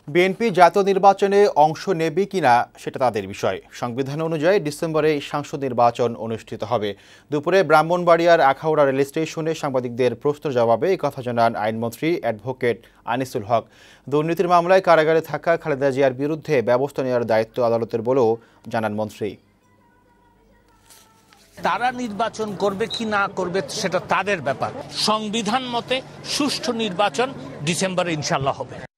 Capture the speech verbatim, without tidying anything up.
BNP জাতীয় নির্বাচনে অংশ নেবে কিনা সেটা তাদের বিষয়। সংবিধান অনুযায়ী ডিসেম্বরে সংসদ নির্বাচন অনুষ্ঠিত হবে। দুপুরে ব্রাহ্মণবাড়িয়ার আখাউড়া রেল স্টেশনে সাংবাদিকদের প্রশ্নের জবাবে এই কথা জানান আইনমন্ত্রী অ্যাডভোকেট আনিসুল হক। দুর্নীতির মামলায় কারাগারে থাকা খালেদা জিয়ার বিরুদ্ধে ব্যবস্থা নেওয়ার দায়িত্ব আদালতের বলেও জানান মন্ত্রী। তারা নির্বাচন করবে কি না করবে সেটা তাদের ব্যাপার। সংবিধান মতে সুষ্ঠু নির্বাচন ডিসেম্বরে ইনশাল্লাহ হবে।